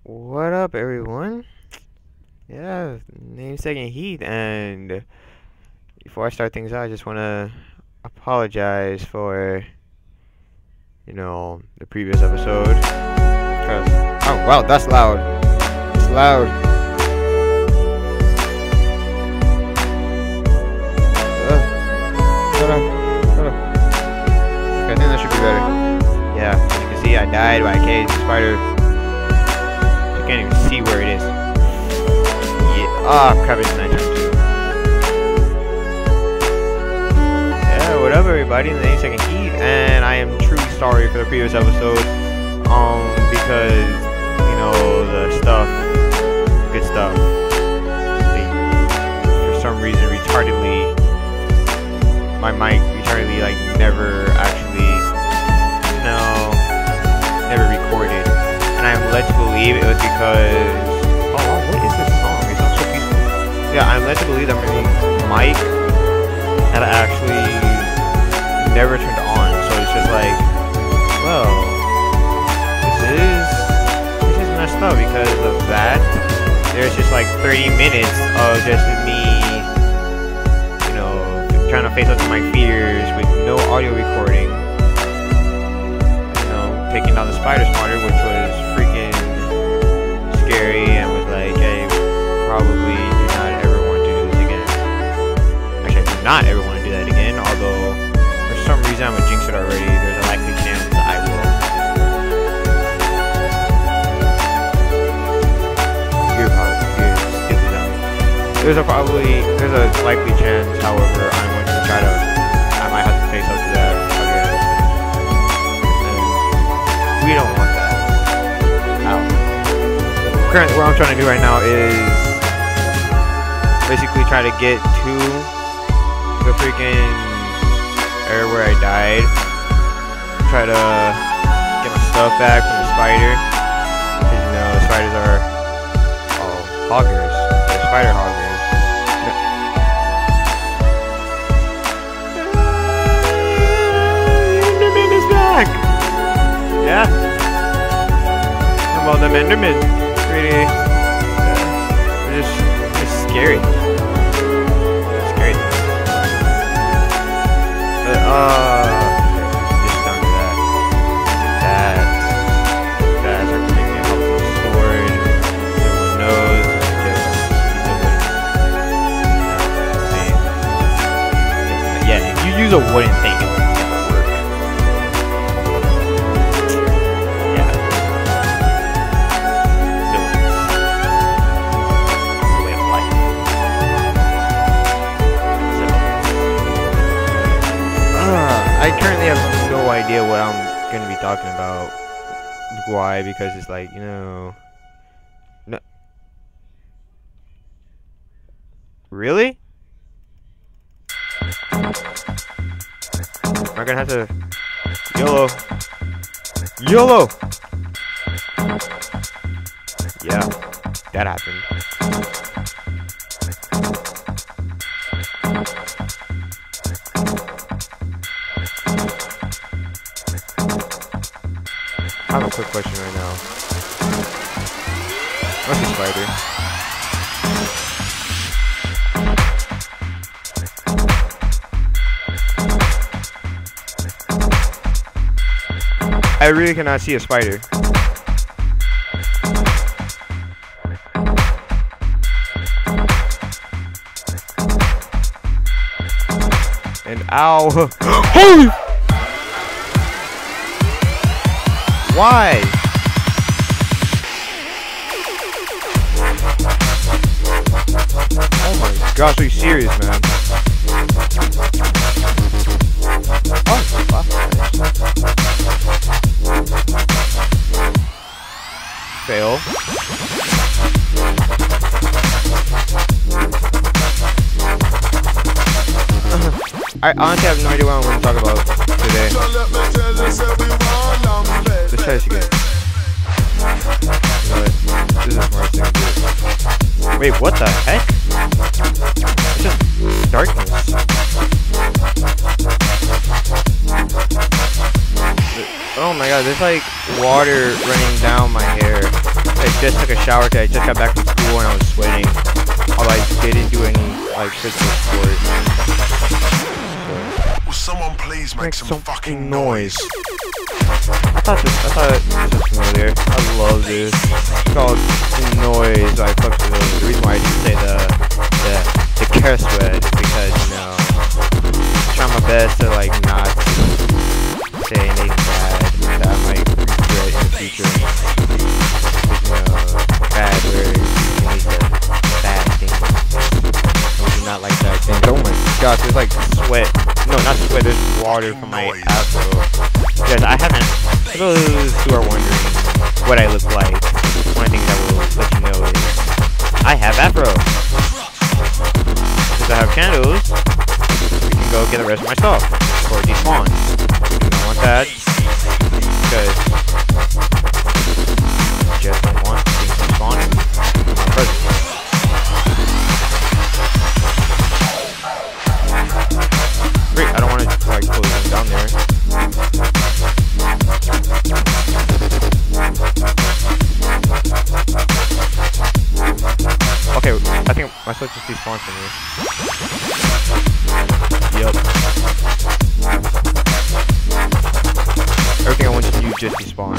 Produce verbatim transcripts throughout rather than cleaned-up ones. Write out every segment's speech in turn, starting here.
What up, everyone? Yeah, namesake Heat, and before I start things out, I just want to apologize for, you know, the previous episode. Cause, oh, wow, that's loud. It's loud. Uh, shut up. Shut up. Okay, I think that should be better. Yeah, as you can see, I died by a cage spider. I can't even see where it is. Yeah. Ah, oh, crap, it's nighttime too. Yeah, what up, everybody? The namesake Heat, and I am truly sorry for the previous episode. Um, because, you know, the stuff, the good stuff, they, for some reason, retardedly, my mic retardedly, like, never actually, you know, never recorded. And I'm led to believe it was because, oh, what is this song? It sounds so peaceful. Yeah, I'm led to believe that my mic had actually never turned on. So it's just like, well, this is, this is messed up because of that. There's just like thirty minutes of just me, you know, trying to face up to my fears with no audio recording. You know, taking down the spider spawner, which was freaking scary, and was like, I probably do not ever want to do this again. Actually, I do not ever want to do that again, although for some reason I'm a jinx it already. There's a likely chance I will. You're probably, you're stupid on me. There's a probably, there's a likely chance, however, I'm going to try to, I might have to face up to that again. And we don't want that. Ow. Currently, what I'm trying to do right now is basically try to get to the freaking area where I died. Try to get my stuff back from the spider. Because, you know, the spiders are all hoggers. They're spider hoggers. Enderman is back! Yeah. Well, the Enderman. Pretty, uh, it's just, it's scary. It's scary. But, uh, just down to that. That, that's our premium helpful sword. Everyone knows, it's just, it's a wooden, yeah, if you use a wooden thing, it will never work. Yeah. I currently have no idea what I'm going to be talking about. Why? Because it's like, you know... No. Really? Am I going to have to... YOLO. YOLO! Yeah, that happened. I have a quick question right now. What's a spider? I really cannot see a spider. And ow! Holy! Why? Oh my gosh, are you serious, man? Oh, wow. Fail. I honestly have no idea what I'm going to talk about today. Let's try this again. You know what? This is the smartest thing to do. Wait, what the heck? It's just darkness. Oh my god, there's like water running down my hair. I just took a shower today. I just got back from school and I was sweating. Although I didn't do any like physical sport. Will someone please make, make some, some fucking noise? I thought this. I thought this was familiar. I love this. It's called Noise by Fuck the The reason why I didn't say the the the curse word is because you know I'm trying my best to like not say anything bad that I might regret in the future. You know, bad words, you need to bad things. I do not like bad things. Oh my gosh, there's like sweat. No, not sweat. There's water from my asshole. Yes, I haven't. For those who are wondering what I look like, one of the things I will let you know is I have afro. Since I have candles, we can go get the rest of my stuff or despawn. I don't want that because I just don't want things despawning in my presence. Great, I don't want to like close them down there. Okay, I think my stuff just despawned for me. Yup. Everything I want to do just despawned.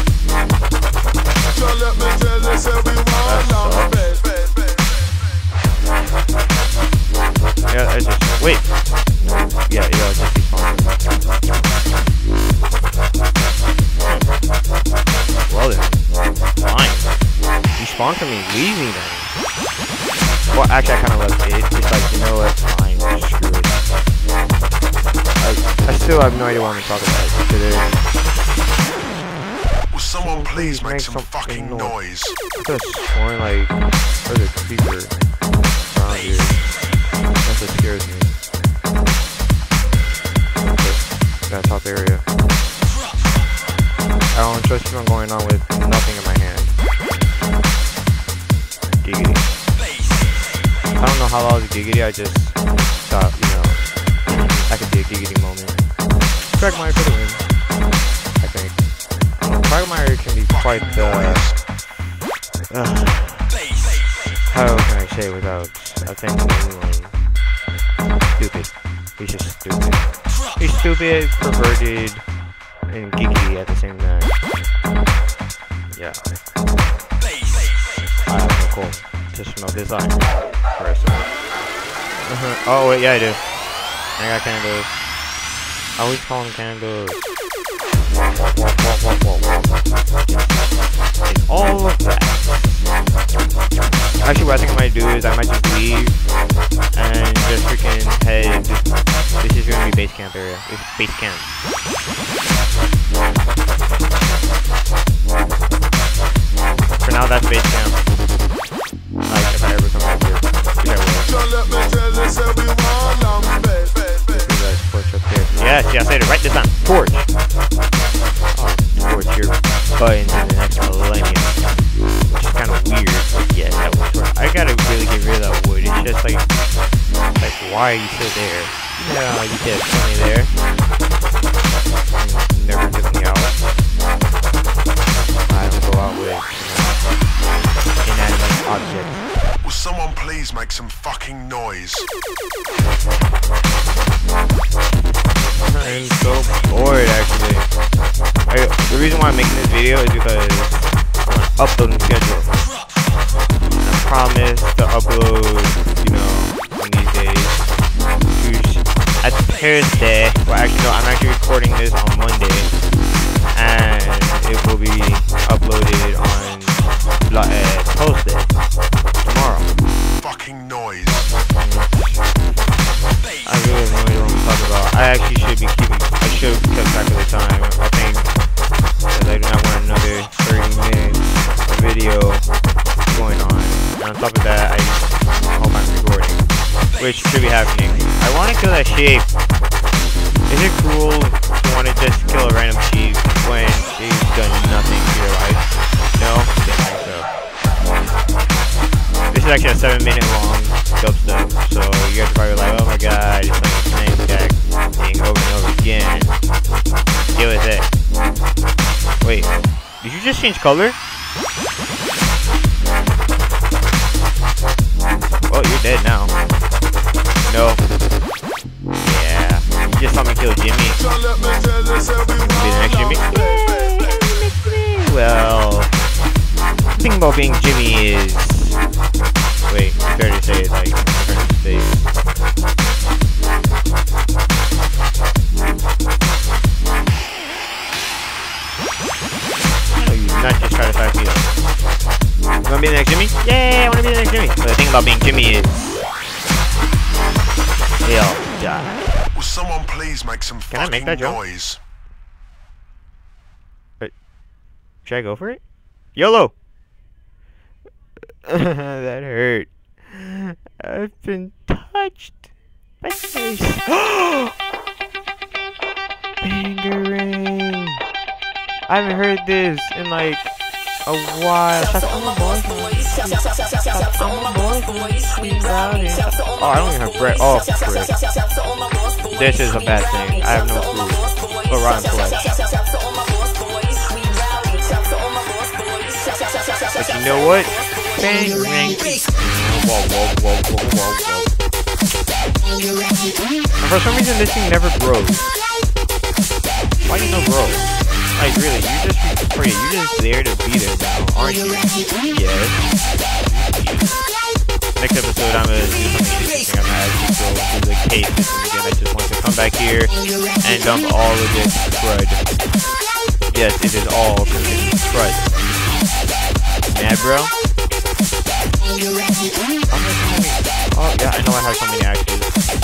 So let me tell this everyone now, baby. Yeah, I just wait. Yeah, yeah, I just despawned. Well then, fine. Despawn for me, leave me then. Well, actually, I kind of love it. It's like, you know what? Fine, screw it. I, I still have no idea what I'm talking about today. Will someone please make, make some, some fucking noise? I could have sworn like there's a creeper around here. That's what scares me. That top area. I don't trust you on going on with nothing in my hand. Giggity. I don't know how long it's giggity, I just thought, you know, that could be a giggity moment. Quagmire for the win, I think. I don't know, Quagmire can be quite the... Uh, how can I say without offending anyone? Stupid. He's just stupid. He's stupid, perverted, and geeky at the same time. Yeah. I have no cool. Just no design. Uh-huh. Oh wait, yeah I do. I got candles. I always call them candles. It's all of that. Actually, what I think I might do is I might just leave and just freaking head. This is gonna be base camp area. It's base camp. For now, that's base camp. Like, if I ever come back here. Which I will. Yes, yes, I did it right this time. Torch. Oh, torch your butt into the next millennium. Which is kind of weird, but yes, that was torch. I gotta really get rid of that wood. It's just like, like, why are you still there? Yeah, you did plenty there. You never took me out. I don't go out with, you know, inanimate objects. Will someone please make some fucking noise? I'm so bored actually. I, the reason why I'm making this video is because I'm on an uploading schedule. And I promise to upload, you know, in these days. At Thursday, well actually no, I'm actually recording this on Monday. And it will be uploaded on uh, Tuesday. Tomorrow. Fucking noise. I really have no idea what I'm talking about. I actually should be keeping, I should have kept track of the time, I think, because I do not want another thirty minutes of video going on. And on top of that, I hope I'm recording, which should be happening. I want to kill that sheep. Is it cruel to want to just kill a random sheep when it's done nothing to your life? No? I didn't think so. This is actually a seven minute long dubstep, so you guys are probably like, oh my god, it's like the same exact thing over and over again. Deal with it. Wait, did you just change color? Oh, you're dead now. No. Yeah. You just saw me kill Jimmy. Be the next Jimmy? Well, the thing about being Jimmy is... Wait, it's fair to say it like different states. No, you not just try to fight me. You wanna be the next Jimmy? Yeah, I wanna be the next Jimmy. But the thing about being Jimmy is... He'll die. Will someone please make some Can I make fucking that jump? noise? But should I go for it? YOLO! That hurt. I've been touched. My face. Fingering. I haven't heard this in like a while. That's all my boys. That's all my boys. Oh, I don't even have bread. Oh, frick. This is a bad thing. I have no food. But rotten flesh. But you know what? Bang, bang. Whoa, whoa, whoa, whoa, whoa, whoa. And for some reason, this thing never grows. Why do you no grow? Like, really, you're just free. You're just there to be there now, aren't you? Yes. Next episode, I'm gonna do something interesting. I'm gonna actually go through the cave system again. I just want to come back here and dump all of this crud. Yes, it is all considered crud. Mad, bro? Oh, yeah, I know I have so many axes.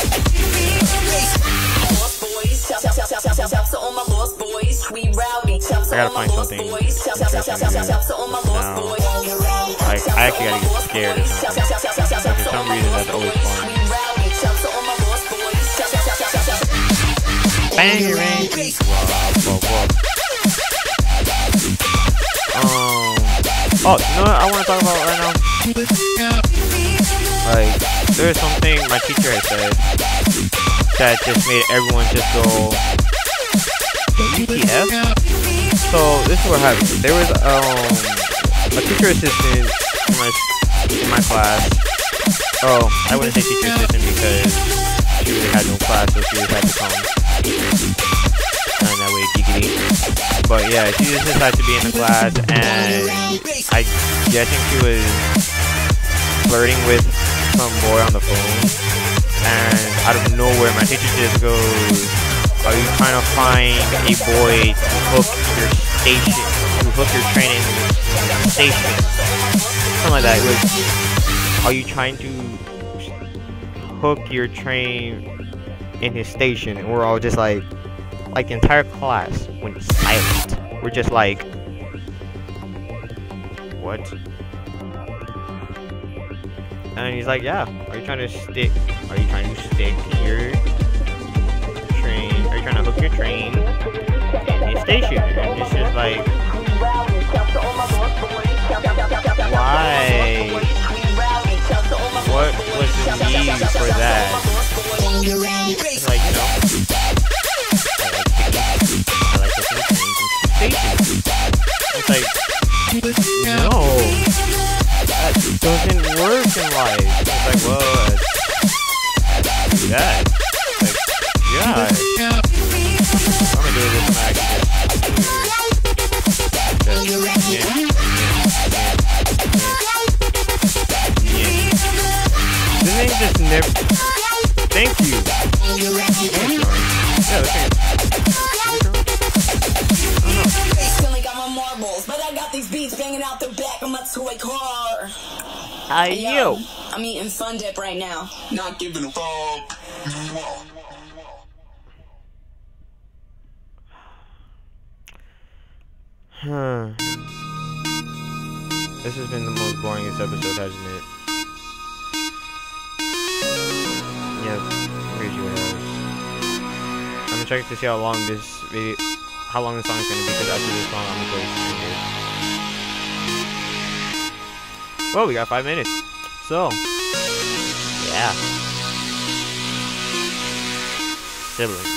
I gotta find something interesting to do now. I, I actually gotta get scared or something. But for some reason, that's always fun. Bang, bang. Whoa, whoa, whoa. Um. Oh, you know what I want to talk about right now? Like, there's something my teacher had said that just made everyone just go W T F? So, this is what happened. There was um, a teacher assistant in my, in my class. Oh, I wouldn't say teacher assistant because she really had no class, so she just had to come. And that way, giggity. But yeah, she just decided to be in the class, and I, yeah, I think she was flirting with some boy on the phone, and out of nowhere, my teacher just goes, "Are you trying to find a boy to hook your station, to hook your train in your station?" Something like that. It was, "Are you trying to hook your train in his station?" And we're all just like, like the entire class went silent. We're just like, what? And he's like, yeah, are you trying to stick, are you trying to stick your train, are you trying to hook your train in his station? And it's just like, why? What was the need for that? It's like, you know, I like hooking trains into stations. It's like, no, that doesn't work in life. It's like, well, let's do that. It's like, yeah, I'm gonna do this. I'm gonna actually just do it here. Just, yeah, yeah, yeah, yeah. This ain't just never. Thank you. Thanks, John. Yeah, that's it. Still got my marbles, but I got these beats banging out the back of my toy car. Hi, Yo, you. I'm eating Fun Dip right now. Not giving a fuck. Huh. This has been the most boringest episode, hasn't it? Yep, here's yours. I'm gonna check to see how long this video, how long this song is gonna be, because after this song, I'm gonna go sing it. Well, we got five minutes. So, yeah. Siblings.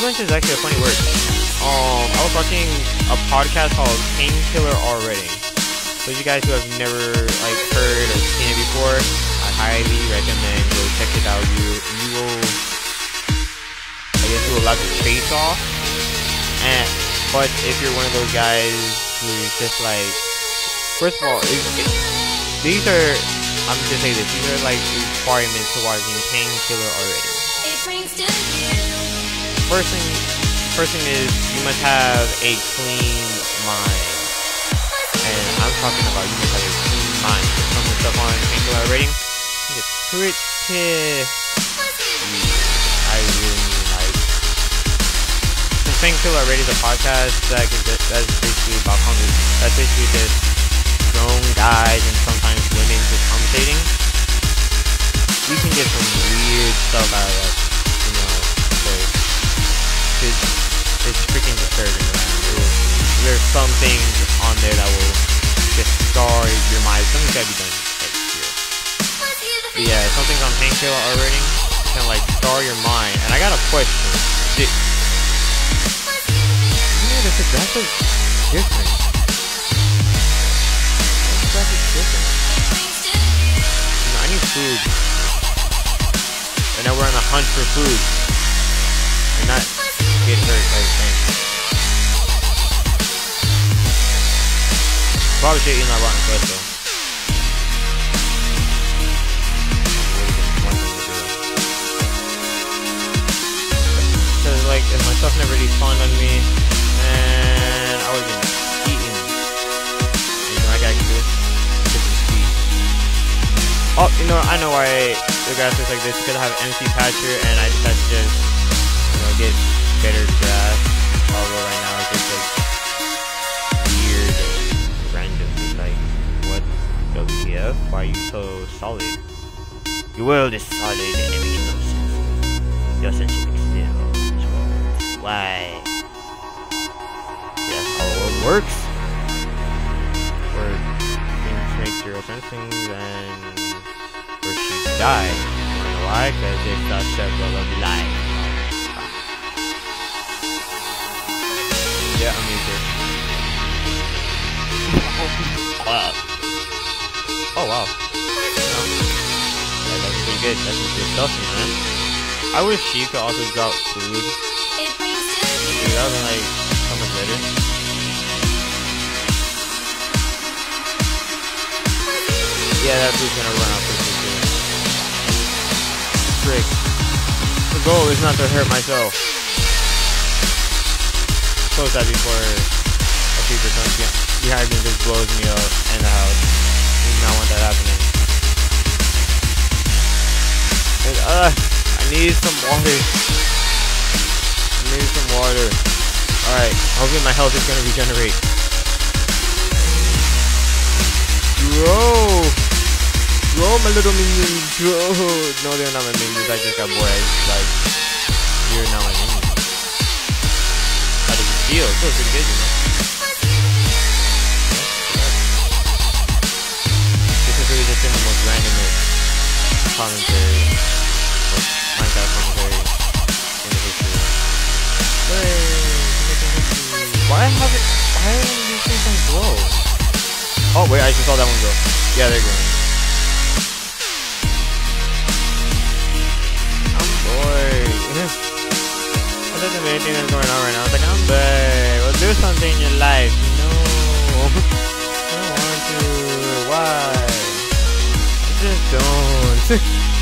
Siblings is actually a funny word. Um, I was watching a podcast called Painkiller Already. Those of you guys who have never like heard or seen it before, I highly recommend go check it out. You you will, I guess, you will laugh your face off. And but if you're one of those guys who's just like, first of all, it, it, these are, I'm just say this, these are like requirements to watching Painkiller Already. First thing, first thing is you must have a clean mind. And I'm talking about you must have a clean mind. Some of the stuff on Painkiller Already is pretty, I really like. Since Painkiller Already is a podcast, that is, that's basically about conversation. That's basically just grown guys and sometimes women just commentating. You can get some weird stuff out of that, you know. So it's, it's freaking disturbing, man. It, there's some things on there that will just scar your mind. Something's gotta be done like here. But yeah, some things on Painkiller Already can like scar your mind. And I got a question. Did, you know, this graphic different. This graphic different. You know, I need food. And now we're on a hunt for food. And not get hurt by things. Probably should eat that rotten flesh though. Cause like if my stuff never respawned on me, and I would've been eaten. And you know what I can do? Get some speed. Oh, you know, I know why the grass looks like this, because I have M C Patcher and I just have to just, you know, get better grass. Although right now it's just like weird and random. It's like, what W T F? Why are you so solid? Your world is solid and it makes no sense. Your sentient still. Why? That's how it works. Where things make zero sense, things and where she died. You know why? Because it's a circle of life. Yeah, I'm muted. Wow. Oh wow. No. Yeah, that's pretty good. That's some good stuff, man. I wish she could also drop food. Dude, that would be like so much better. Yeah, that food's gonna run out pretty soon. Frick. The goal is not to hurt myself. Close that before a creeper comes behind me and just blows me up in the house. I do not want that happening. And, uh, I need some water. I need some water. Alright, hopefully my health is gonna regenerate. Grow! Grow, my little minions! Grow! No, they're not my minions. I just got bored. I just, like, you're not my minions. How does it feel? It feels pretty good, you know? This is really just in the most randomest commentary. Or Minecraft commentary in the history. Why have it? Why are these things don't glow? Oh wait, I just saw that one go. Yeah, they're going. I'm bored. I don't know anything that's going on right now. I was like, I'm bored. Well, do something in your life. No, I don't want to. Why? Just don't.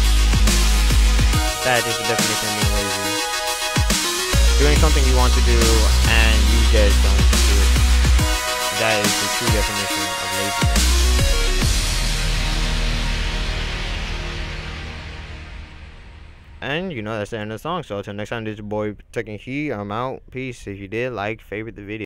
That is the definition of being lazy. Doing something you want to do and you just don't do it. That is the true definition of laziness. And you know that's the end of the song. So until next time, this is your boy taking heat. I'm out. Peace. If you did, like, favorite the video.